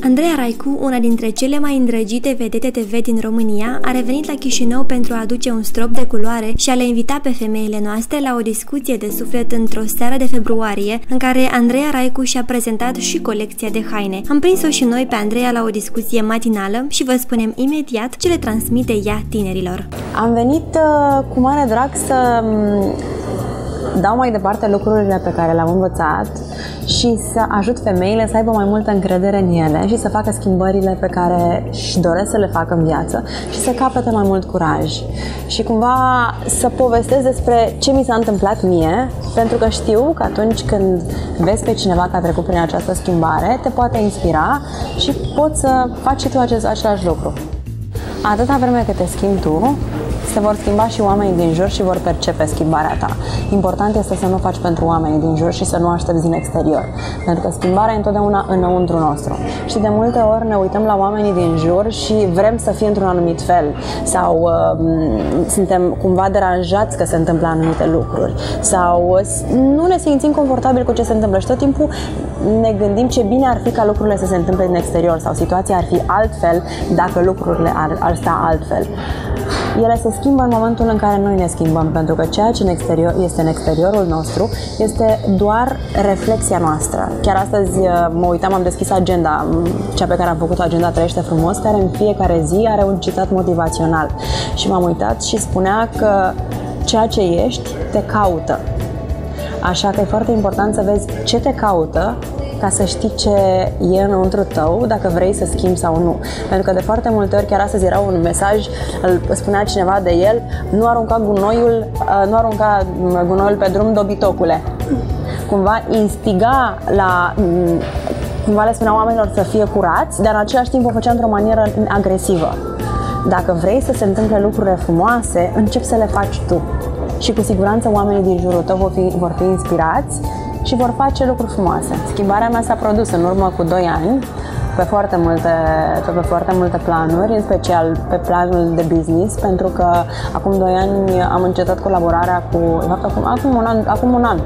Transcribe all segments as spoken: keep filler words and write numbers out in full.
Andreea Raicu, una dintre cele mai îndrăgite vedete T V din România, a revenit la Chișinău pentru a aduce un strop de culoare și a le invita pe femeile noastre la o discuție de suflet într-o seară de februarie, în care Andreea Raicu și-a prezentat și colecția de haine. Am prins-o și noi pe Andreea la o discuție matinală și vă spunem imediat ce le transmite ea tinerilor. Am venit uh, cu mare drag să dau mai departe lucrurile pe care le-am învățat și să ajut femeile să aibă mai multă încredere în ele și să facă schimbările pe care își doresc să le facă în viață și să capete mai mult curaj. Și cumva să povestesc despre ce mi s-a întâmplat mie, pentru că știu că atunci când vezi pe cineva că a trecut prin această schimbare, te poate inspira și poți să faci și tu acest, același lucru. Atâta vreme cât te schimbi tu, se vor schimba și oamenii din jur și vor percepe schimbarea ta. Important este să nu faci pentru oamenii din jur și să nu aștepți din exterior. Pentru că schimbarea e întotdeauna înăuntru nostru. Și de multe ori ne uităm la oamenii din jur și vrem să fie într-un anumit fel. Sau uh, suntem cumva deranjați că se întâmplă anumite lucruri. Sau uh, nu ne simțim confortabil cu ce se întâmplă și tot timpul ne gândim ce bine ar fi ca lucrurile să se întâmple din exterior sau situația ar fi altfel dacă lucrurile ar, ar sta altfel. Ele se schimbă în momentul în care noi ne schimbăm, pentru că ceea ce în exterior, este în exteriorul nostru este doar reflexia noastră. Chiar astăzi mă uitam, am deschis agenda, cea pe care am făcut-o, Agenda Trăiește Frumos, care în fiecare zi are un citat motivațional. Și m-am uitat și spunea că ceea ce ești te caută. Așa că e foarte important să vezi ce te caută, ca să știi ce e înăuntru tău, dacă vrei să schimbi sau nu. Pentru că de foarte multe ori, chiar astăzi era un mesaj, îl spunea cineva de el, nu arunca gunoiul, nu arunca gunoiul pe drum, dobitocule. Cumva instiga la, cumva le spunea oamenilor să fie curați, dar în același timp o făcea într-o manieră agresivă. Dacă vrei să se întâmple lucrurile frumoase, începi să le faci tu. Și cu siguranță oamenii din jurul tău vor fi, vor fi inspirați și vor face lucruri frumoase. Schimbarea mea s-a produs în urmă cu doi ani pe foarte multe, pe foarte multe planuri, în special pe planul de business, pentru că acum doi ani am încetat colaborarea cu, acum, acum un an, acum un an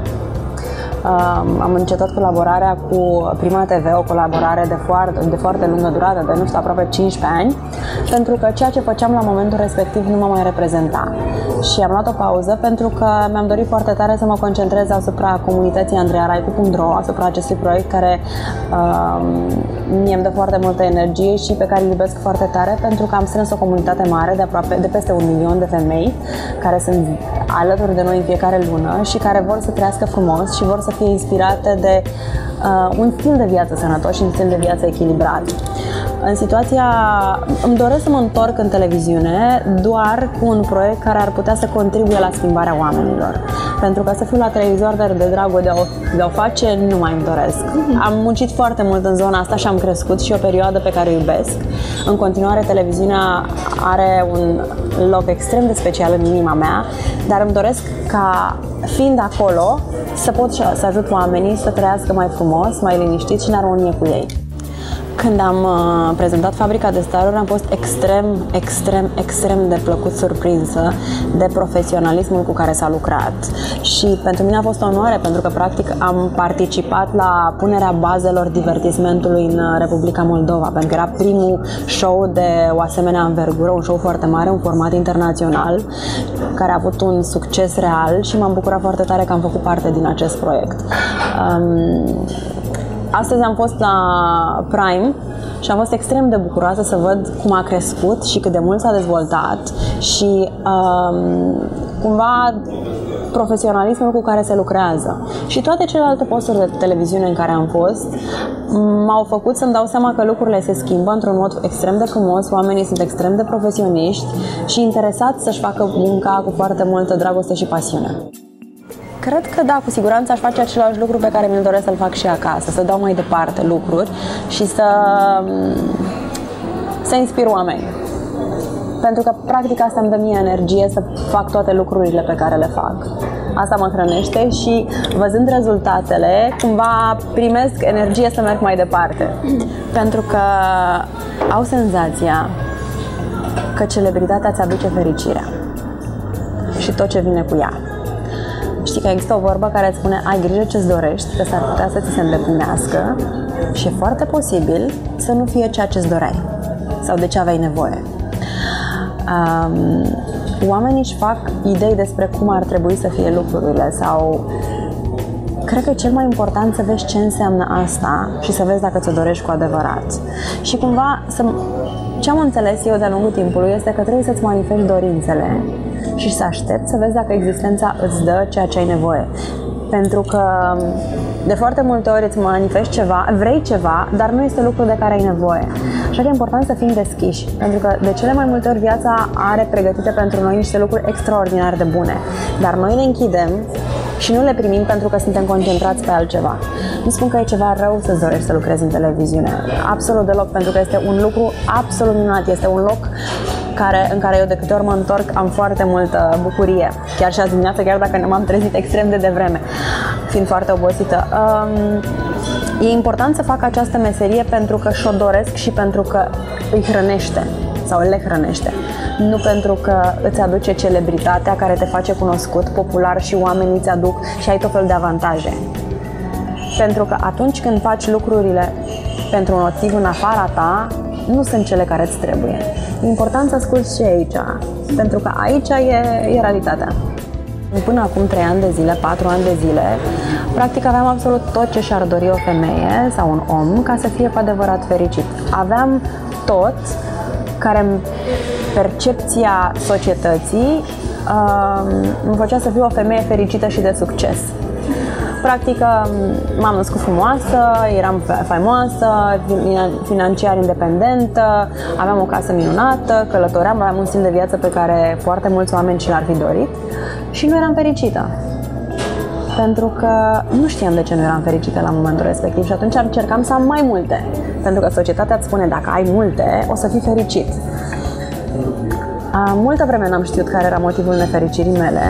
Um, am încetat colaborarea cu Prima T V, o colaborare de foarte, de foarte lungă durată, de nu știu, aproape cincisprezece ani, pentru că ceea ce făceam la momentul respectiv nu mă mai reprezenta. Și am luat o pauză pentru că mi-am dorit foarte tare să mă concentrez asupra comunității andreea raicu punct ro, asupra acestui proiect care um, mie îmi dă foarte multă energie și pe care îl iubesc foarte tare, pentru că am strâns o comunitate mare de aproape de peste un milion de femei care sunt alături de noi în fiecare lună și care vor să trăiască frumos și vor să fie inspirate de uh, un stil de viață sănătos și un stil de viață echilibrat. În situația, îmi doresc să mă întorc în televiziune doar cu un proiect care ar putea să contribuie la schimbarea oamenilor. Pentru că să fiu la televizor, dar de dragul de a, de a o face, nu mai îmi doresc. Am muncit foarte mult în zona asta și am crescut și o perioadă pe care o iubesc. În continuare, televiziunea are un loc extrem de special în inima mea, dar îmi doresc ca, fiind acolo, să pot să ajut oamenii să trăiască mai frumos, mai liniștit și în armonie cu ei. Când am uh, prezentat Fabrica de Staruri, am fost extrem, extrem, extrem de plăcut surprinsă de profesionalismul cu care s-a lucrat. Și pentru mine a fost o onoare, pentru că practic am participat la punerea bazelor divertismentului în Republica Moldova, pentru că era primul show de o asemenea învergură, un show foarte mare, un format internațional, care a avut un succes real și m-am bucurat foarte tare că am făcut parte din acest proiect. Um, Astăzi am fost la Prime și am fost extrem de bucuroasă să văd cum a crescut și cât de mult s-a dezvoltat și um, cumva profesionalismul cu care se lucrează. Și toate celelalte posturi de televiziune în care am fost m-au făcut să-mi dau seama că lucrurile se schimbă într-un mod extrem de frumos, oamenii sunt extrem de profesioniști și interesați să-și facă munca cu foarte multă dragoste și pasiune. Cred că da, cu siguranță aș face același lucru pe care mi-l doresc să-l fac și acasă, să dau mai departe lucruri și să, să inspir oameni. Pentru că practic asta îmi dă mie energie să fac toate lucrurile pe care le fac. Asta mă hrănește și văzând rezultatele, cumva primesc energie să merg mai departe. Pentru că au senzația că celebritatea îți aduce fericirea și tot ce vine cu ea. Știi că există o vorbă care îți spune ai grijă ce-ți dorești, că s-ar putea să ți se îndeplinească Și e foarte posibil să nu fie ceea ce-ți doreai sau de ce aveai nevoie. Um, oamenii își fac idei despre cum ar trebui să fie lucrurile sau cred că e cel mai important să vezi ce înseamnă asta și să vezi dacă ți-o dorești cu adevărat. Și cumva, să, ce am înțeles eu de-a lungul timpului este că trebuie să-ți manifesti dorințele și să aștepți să vezi dacă existența îți dă ceea ce ai nevoie. Pentru că de foarte multe ori îți manifesti ceva, vrei ceva, dar nu este lucru de care ai nevoie. Așa că e important să fim deschiși, pentru că de cele mai multe ori viața are pregătite pentru noi niște lucruri extraordinar de bune, dar noi ne închidem și nu le primim pentru că suntem concentrați pe altceva. Nu spun că e ceva rău să-ți dorești să lucrezi în televiziune, absolut deloc, pentru că este un lucru absolut minunat, este un loc care, în care eu de câte ori mă întorc am foarte multă bucurie, chiar și azi dimineață, chiar dacă m-am trezit extrem de devreme, fiind foarte obosită. Um, e important să fac această meserie pentru că și-o doresc și pentru că îi hrănește sau le hrănește. Nu pentru că îți aduce celebritatea care te face cunoscut, popular și oamenii îți aduc și ai tot felul de avantaje. Pentru că atunci când faci lucrurile pentru un motiv în afara ta, nu sunt cele care îți trebuie. E important să asculți și aici, pentru că aici e, e realitatea. Până acum trei ani de zile, patru ani de zile, practic aveam absolut tot ce și-ar dori o femeie sau un om ca să fie cu adevărat fericit. Aveam tot care percepția societății uh, îmi făcea să fiu o femeie fericită și de succes. Practic, m-am născut frumoasă, eram faimoasă, financiar independentă, aveam o casă minunată, călătoream, aveam un stil de viață pe care foarte mulți oameni și l-ar fi dorit și nu eram fericită. Pentru că nu știam de ce nu eram fericită la momentul respectiv și atunci încercam să am mai multe. Pentru că societatea îți spune, dacă ai multe, o să fii fericit. Multă vreme n-am știut care era motivul nefericirii mele.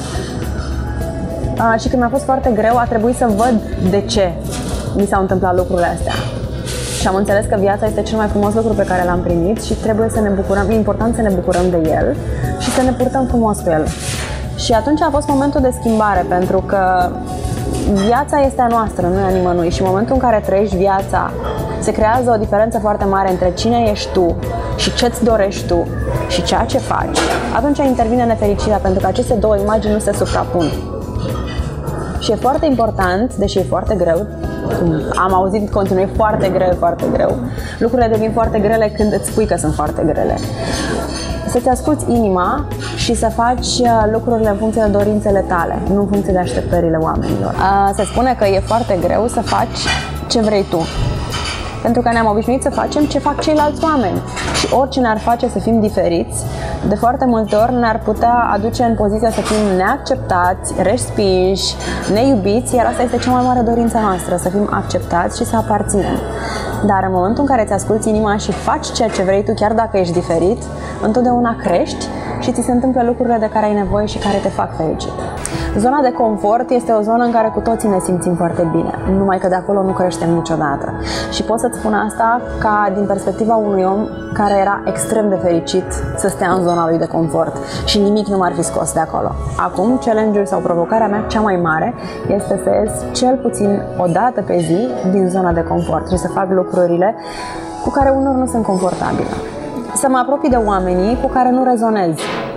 Uh, și când mi-a fost foarte greu, a trebuit să văd de ce mi s-au întâmplat lucrurile astea. Și am înțeles că viața este cel mai frumos lucru pe care l-am primit și trebuie să ne bucurăm, e important să ne bucurăm de el și să ne purtăm frumos cu el. Și atunci a fost momentul de schimbare, pentru că viața este a noastră, nu e a nimănui. Și în momentul în care trăiești viața, se creează o diferență foarte mare între cine ești tu și ce-ți dorești tu și ceea ce faci. Atunci intervine nefericirea, pentru că aceste două imagini nu se suprapun. Și e foarte important, deși e foarte greu, am auzit continuu, e foarte greu, foarte greu. Lucrurile devin foarte grele când îți spui că sunt foarte grele. Să-ți asculți inima și să faci lucrurile în funcție de dorințele tale, nu în funcție de așteptările oamenilor. Se spune că e foarte greu să faci ce vrei tu, pentru că ne-am obișnuit să facem ce fac ceilalți oameni. Și orice ne-ar face să fim diferiți, de foarte multe ori ne-ar putea aduce în poziția să fim neacceptați, respinși, neiubiți, iar asta este cea mai mare dorință noastră, să fim acceptați și să aparținem. Dar în momentul în care îți asculți inima și faci ceea ce vrei tu, chiar dacă ești diferit, întotdeauna crești și ți se întâmplă lucrurile de care ai nevoie și care te fac fericit. Zona de confort este o zonă în care cu toții ne simțim foarte bine, numai că de acolo nu creștem niciodată. Și pot să-ți spun asta ca din perspectiva unui om care era extrem de fericit să stea în zona lui de confort și nimic nu m-ar fi scos de acolo. Acum, challenge-ul sau provocarea mea cea mai mare este să ies cel puțin o dată pe zi din zona de confort și să fac lucrurile cu care unor nu sunt confortabile. Să mă apropii de oamenii cu care nu rezonez.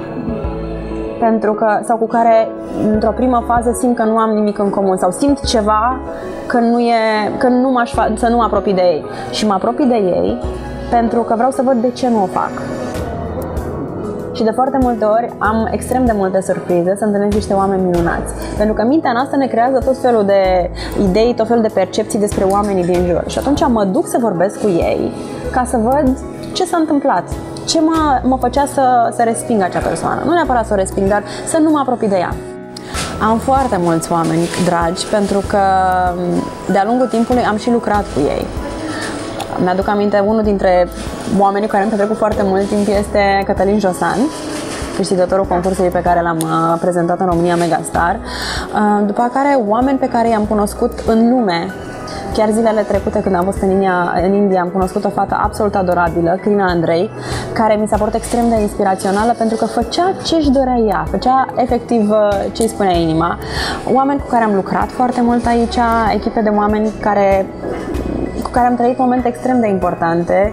Pentru că, sau cu care într-o primă fază simt că nu am nimic în comun sau simt ceva că nu e, că nu m-aș fa- să nu mă apropii de ei. Și mă apropii de ei pentru că vreau să văd de ce nu o fac. Și de foarte multe ori am extrem de multe surprize să întâlnesc niște oameni minunați. Pentru că mintea noastră ne creează tot felul de idei, tot felul de percepții despre oamenii din jur. Și atunci mă duc să vorbesc cu ei ca să văd ce s-a întâmplat. Ce mă, mă făcea să, să resping acea persoană. Nu neapărat să o resping, dar să nu mă apropii de ea. Am foarte mulți oameni dragi pentru că de-a lungul timpului am și lucrat cu ei. Mi-aduc aminte, unul dintre oamenii care mi-a trecut foarte mult timp este Cătălin Josan, câștigătorul concursului pe care l-am prezentat în România Megastar. După care oameni pe care i-am cunoscut în lume. Chiar zilele trecute, când am fost în India, în India, am cunoscut o fată absolut adorabilă, Crina Andrei, care mi s-a părut extrem de inspirațională pentru că făcea ce-și dorea ea, făcea efectiv ce-i spunea inima. Oameni cu care am lucrat foarte mult aici, echipe de oameni care, care am trăit momente extrem de importante,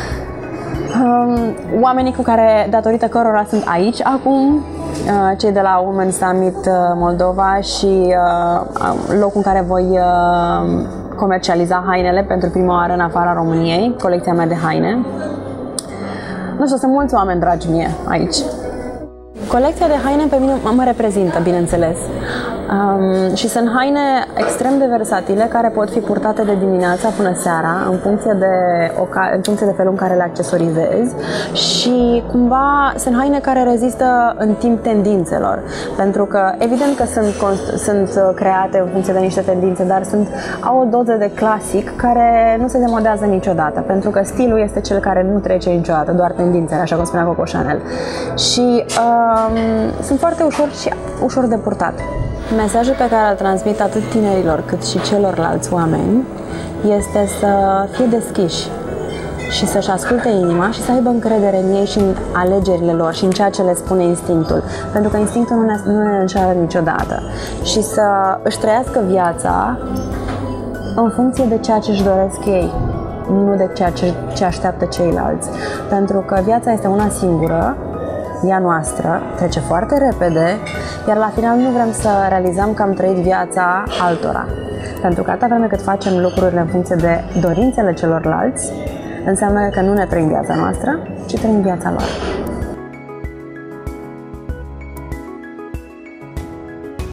oamenii cu care, datorită cărora sunt aici acum, cei de la Women Summit Moldova și locul în care voi comercializa hainele pentru prima oară în afara României, colecția mea de haine. Nu știu, sunt mulți oameni dragi mie aici. Colecția de haine pe mine mă reprezintă, bineînțeles. Um, și sunt haine extrem de versatile care pot fi purtate de dimineața până seara în funcție de, în funcție de felul în care le accesorizezi și cumva sunt haine care rezistă în timp tendințelor, pentru că evident că sunt, sunt create în funcție de niște tendințe, dar sunt, au o doză de clasic care nu se demodează niciodată, pentru că stilul este cel care nu trece niciodată, doar tendințele, așa cum spunea Coco Chanel. Și um, sunt foarte ușor și ușor de purtat. Mesajul pe care îl transmit atât tinerilor cât și celorlalți oameni este să fie deschiși și să-și asculte inima și să aibă încredere în ei și în alegerile lor și în ceea ce le spune instinctul. Pentru că instinctul nu ne, nu ne înșală niciodată. Și să își trăiască viața în funcție de ceea ce își doresc ei, nu de ceea ce, ce așteaptă ceilalți. Pentru că viața este una singură, ea noastră, trece foarte repede, iar la final nu vrem să realizăm că am trăit viața altora. Pentru că atâta vreme cât facem lucrurile în funcție de dorințele celorlalți, înseamnă că nu ne trăim viața noastră, ci trăim viața lor.